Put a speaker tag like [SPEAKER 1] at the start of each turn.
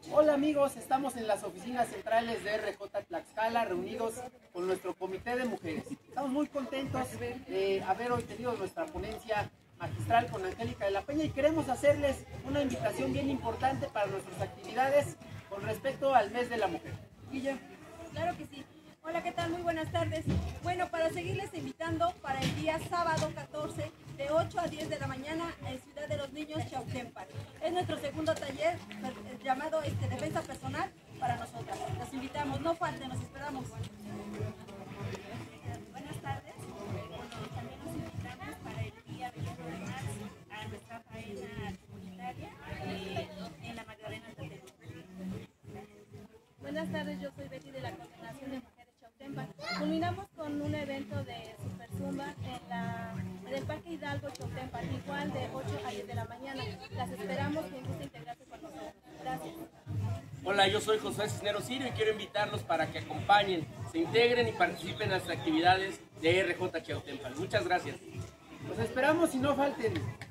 [SPEAKER 1] Hola amigos, estamos en las oficinas centrales de RJ Tlaxcala, reunidos con nuestro comité de mujeres. Estamos muy contentos de haber hoy tenido nuestra ponencia magistral con Angélica de la Peña y queremos hacerles una invitación bien importante para nuestras actividades con respecto al mes de la mujer. Guilla.
[SPEAKER 2] Claro que sí. Hola, ¿qué tal? Muy buenas tardes. Bueno, para seguirles invitando para el día sábado 14 de 8 a 10 de la mañana en Ciudad de los Niños, Chautempan. Es nuestro segundo taller llamado Defensa Personal para nosotras. Los invitamos, no falten, los esperamos.
[SPEAKER 3] Buenas tardes. También nos invitamos para el día 21 de marzo a nuestra faena comunitaria en la Magdalena Tatero.
[SPEAKER 2] Buenas tardes, yo soy Betty de la Coordinación de Mujeres Chautempan. Culminamos con un evento de Super Zumba en el Parque Hidalgo Chautempan, igual de 8 a 10 de la mañana. Las esperamos, quien guste integrarse con nosotros. Gracias.
[SPEAKER 4] Hola, yo soy José Cisneros Sirio y quiero invitarlos para que acompañen, se integren y participen en las actividades de RJ Chautempan. Muchas gracias.
[SPEAKER 1] Los esperamos y no falten.